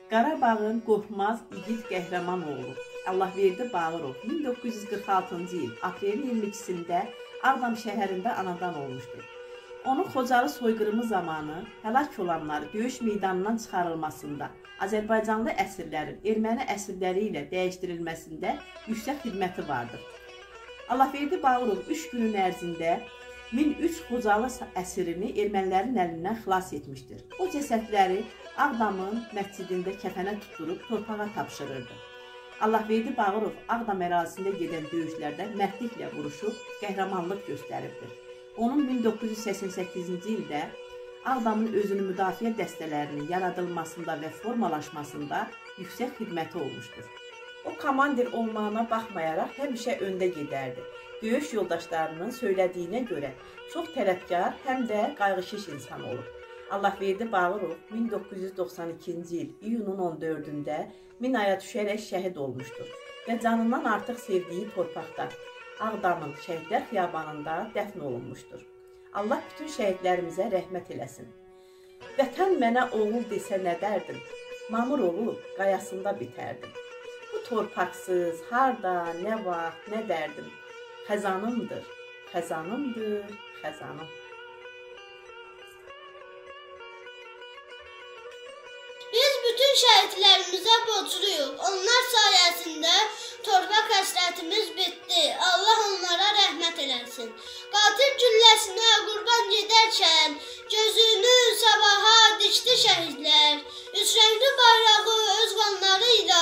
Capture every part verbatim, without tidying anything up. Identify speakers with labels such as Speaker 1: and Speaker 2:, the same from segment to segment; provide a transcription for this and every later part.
Speaker 1: Qarabağın qorxmaz igid qəhrəman oğlu Allahverdi Bağırov min doqquz yüz qırx altıncı il aprelin iyirmi ikisində Ağdam şəhərində anadan olmuşdur. Onun Xocalı soyqırımı zamanı həlak olanları döyüş meydanından çıxarılmasında, Azərbaycanlı əsirlərin erməni əsirləri ilə dəyişdirilməsində yüksək xidməti vardır. Allahverdi Bağırov üç günün ərzində min üç Xocalı əsirini ermənilərin əlindən xilas etmişdir. O cəsədləri Ağdamın məscidində kəfənə tutturub torpağa tapşırırdı. Allahverdi Bağırov Ağdam ərazisində gedən döyüşlərdə mərdliklə vuruşub qəhrəmanlıq göstəribdir. Onun min doqquz yüz səksən səkkizinci ildə Ağdamın özünü müdafiə dəstələrinin yaradılmasında və formalaşmasında yüksək xidməti olmuşdur. O komandir olmağına baxmayaraq həmişə öndə gedərdi. Döyüş yoldaşlarının söylədiyinə görə çox tələbkar, həm də qayğıkeş insan olub. Allahverdi Bağırov min doqquz yüz doxsan ikinci il iyunun on dördündə minaya düşərək şəhid olmuşdur və canından artıq sevdiyi torpaqda, Ağdamın Şəhidlər Xiyabanında dəfn olunmuşdur. Allah bütün şəhidlərimizə rəhmət eləsin. Vətən mənə oğul desə nə dərdim, mamur olub qayasında bitərdim. Bu torpaqsız, harda, nə vaxt, nə dərdim, xəzanımdır, xəzanımdır, xəzanım.
Speaker 2: Biz bütün şəhidlərimizə borcluyuq. Onlar sayəsində torpaq həsrətimiz bitdi. Allah onlara rəhmət eləsin. Qatil gülləsinə qurban gedərkən gözünü sabaha dikdi şəhidlər. Üç rəngli bayrağı öz qanları ilə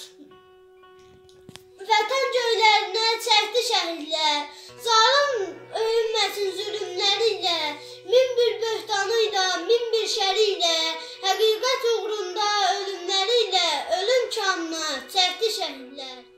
Speaker 2: vətən göylərinə çəkdi şəhidlər. Zalım öyünməsin zülümləri ilə, min bir böhtanı ilə, min bir şəri ilə, həqiqət uğrunda ölümləri ilə ölüm kanına çəkdi şəhidlər.